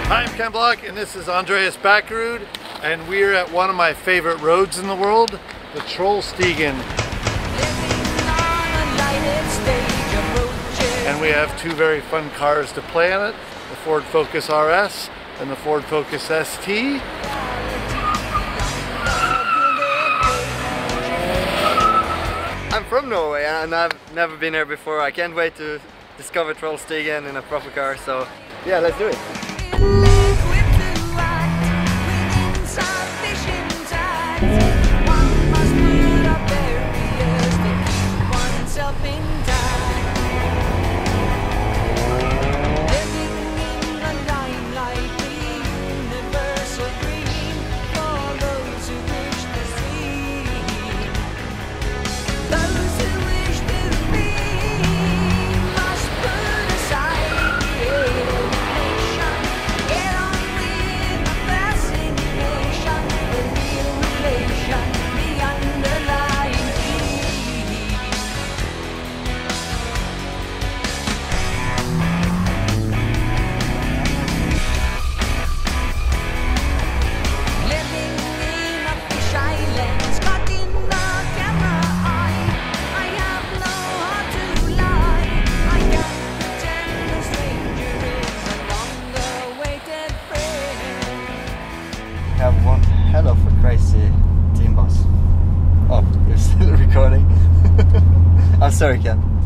Hi, I'm Ken Block, and this is Andreas Bakkerud, and we're at one of my favorite roads in the world, the Trollstigen. And we have two very fun cars to play on it, the Ford Focus RS and the Ford Focus ST. I'm from Norway and I've never been here before. I can't wait to discover Trollstigen in a proper car, so yeah, let's do it. Have one hell of a crazy team boss. Oh, you're still recording. I'm sorry, Ken.